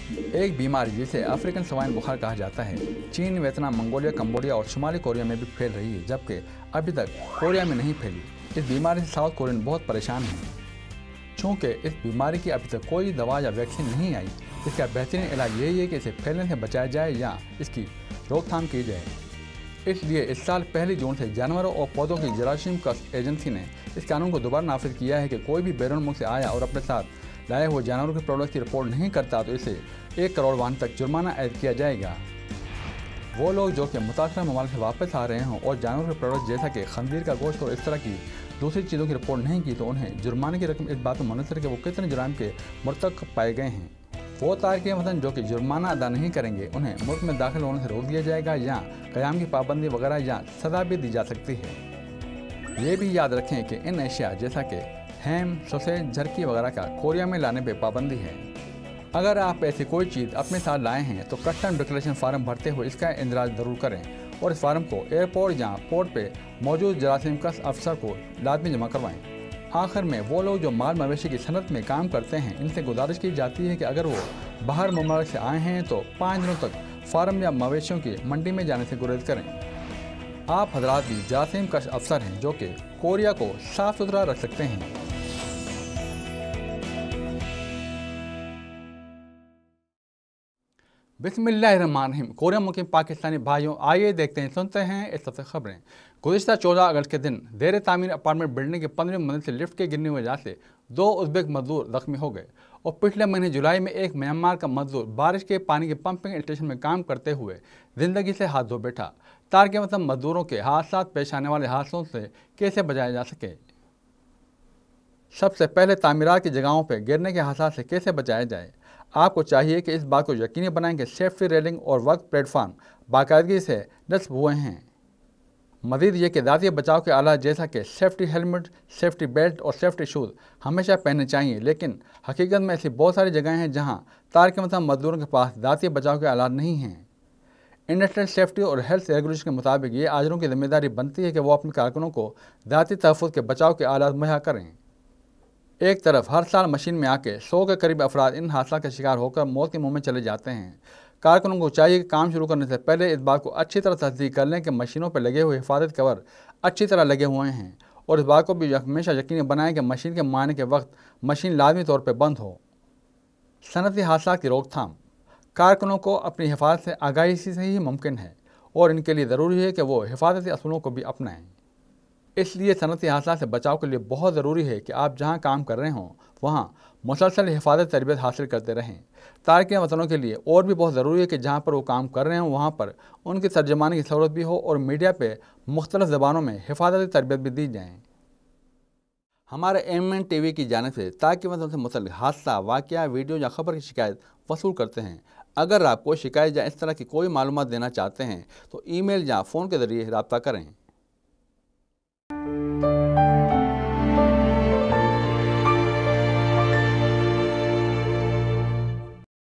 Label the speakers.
Speaker 1: एक बीमारी जिसे अफ्रीकन स्वाइन बुखार कहा जाता है चीन, वियतनाम, मंगोलिया, कंबोडिया और शुमाली कोरिया में भी फैल रही है, जबकि अभी तक कोरिया में नहीं फैली। इस बीमारी से साउथ कोरियन बहुत परेशान हैं। चूँकि इस बीमारी की अभी तक कोई दवा या वैक्सीन नहीं आई, इसका बेहतरीन इलाज यही है कि इसे फैलने से बचाया जाए या इसकी रोकथाम की जाए। इसलिए इस साल 1 जून से जानवरों और पौधों की जरासीम कष्ट एजेंसी ने इस कानून को दोबारा नाफिज किया है कि कोई भी बैरून मुल्क से आया और अपने साथ लाए हुए जानवरों के प्रोडक्ट की रिपोर्ट नहीं करता तो इसे 1 करोड़ वॉन तक जुर्माना ऐड किया जाएगा। वो लोग जो कि मुतासरा ममालिक से वापस आ रहे हों और जानवरों के प्रोडक्ट जैसा कि खंजीर का गोश्त और इस तरह की दूसरी चीज़ों की रिपोर्ट नहीं की तो उन्हें जुर्माने की रकम इस बात में मुनसर कि वो कितने जुर्म के मुर्तकब पाए गए हैं। वो तारकीन वतन जो कि जुर्माना अदा नहीं करेंगे उन्हें मुल्क में दाखिल होने से रोक दिया जाएगा या क़याम की पाबंदी वगैरह या सज़ा भी दी जा सकती है। ये भी याद रखें कि इन अशिया जैसा कि हैम, सॉसेज, झरकी वगैरह का कोरिया में लाने पर पाबंदी है। अगर आप ऐसी कोई चीज़ अपने साथ लाए हैं तो कस्टम डिक्लेरेशन फार्म भरते हुए इसका इंदराज ज़रूर करें और इस फार्म को एयरपोर्ट या पोर्ट पे मौजूद जरासीम कस अफसर को लाजमी जमा करवाएं। आखिर में वो लोग जो माल मवेशी की सनत में काम करते हैं इनसे गुजारिश की जाती है कि अगर वो बाहर ममालिक से आए हैं तो 5 दिनों तक फार्म या मवेशियों की मंडी में जाने से गुरेज करें। आप हजरात भी जरासीम कश अफसर हैं जो कि कोरिया को साफ सुथरा रख सकते हैं। बिस्मिल्लाहिर्रहमानिर्रहीम। कोरिया मुल्क के पाकिस्तानी भाइयों, आइए देखते हैं, सुनते हैं इस सबसे खबरें। गुज़िश्ता 14 अगस्त के दिन देर तामीर अपार्टमेंट बिल्डिंग के 15वीं मंजिल से लिफ्ट के गिरने की वजह से 2 उज़्बेक मजदूर जख्मी हो गए और पिछले महीने जुलाई में एक म्यांमार का मजदूर बारिश के पानी के पंपिंग स्टेशन में काम करते हुए ज़िंदगी से हाथ धो बैठा। तारके वतन मजदूरों के हादसा पेश आने वाले हादसों से कैसे बचाया जा सके। सबसे पहले तामीरात की जगहों पर गिरने के हादसा से कैसे बचाया जाए। आपको चाहिए कि इस बात को यकीनी बनाएं कि सेफ्टी रेलिंग और वर्क प्लेटफार्म बाकायदगी से नस्ब हुए हैं। मज़ीद ये कि ज़ाती बचाव के आलात जैसा कि सेफ्टी हेलमेट, सेफ्टी बेल्ट और सेफ्टी शूज़ हमेशा पहनने चाहिए, लेकिन हकीकत में ऐसी बहुत सारी जगहें हैं जहां तारके वतन मजदूरों के पास ज़ाती बचाव के आलात नहीं हैं। इंडस्ट्रियल सेफ्टी और हेल्थ रेगुलेशन के मुताबिक ये आजरों की जिम्मेदारी बनती है कि वो अपने कारकुनों को ज़ाती तहफ़्फ़ुज़ के बचाव के आलात मुहैया करें। एक तरफ हर साल मशीन में आके 100 के करीब अफराद इन हादसा के शिकार होकर मौत के मुंह में चले जाते हैं। कारकुनों को चाहिए कि काम शुरू करने से पहले इस बात को अच्छी तरह तस्दीक कर लें कि मशीनों पर लगे हुए हिफाजत कवर अच्छी तरह लगे हुए हैं और इस बात को भी हमेशा यकीनी बनाएं कि मशीन के मुआयने के वक्त मशीन लाजमी तौर पर बंद हो। सनती हादसा की रोकथाम कारकुनों को अपनी हिफाजत से आगाही से ही मुमकिन है और इनके लिए ज़रूरी है कि वो हिफाजती असूलों को भी अपनाएं। इसलिए सनती हादसा से बचाव के लिए बहुत ज़रूरी है कि आप जहां काम कर रहे हों वहां मुसलसल हिफाजत तरबियत हासिल करते रहें। तारकीन वतनों के लिए और भी बहुत ज़रूरी है कि जहां पर वो काम कर रहे हों वहां पर उनकी तर्जमानी की सहूलत भी हो और मीडिया पे मुख्तलिफ ज़बानों में हिफाजती तरबियत भी दी जाए। हमारे MN TV की जानिब से तारकीन वतन से मुतल्लिक़ हादसा, वाक़या, वीडियो या ख़बर की शिकायत वसूल करते हैं। अगर आप कोई शिकायत या इस तरह की कोई मालूमात देना चाहते हैं तो ईमेल या फ़ोन के ज़रिए रब्ता करें।